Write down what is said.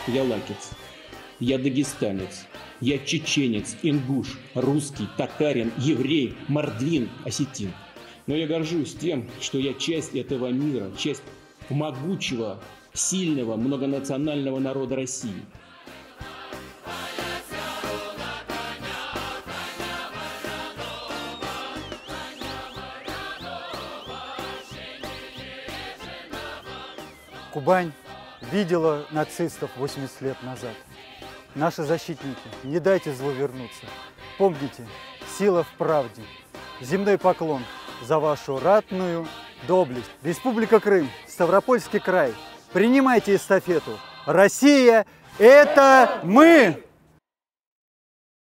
я лакец, я дагестанец, я чеченец, ингуш, русский, татарин, еврей, мордвин, осетин. Но я горжусь тем, что я часть этого мира, часть могучего, сильного, многонационального народа России. Кубань видела нацистов 80 лет назад. Наши защитники, не дайте злу вернуться. Помните, сила в правде. Земной поклон за вашу ратную доблесть. Республика Крым, Ставропольский край. Принимайте эстафету. Россия – это мы!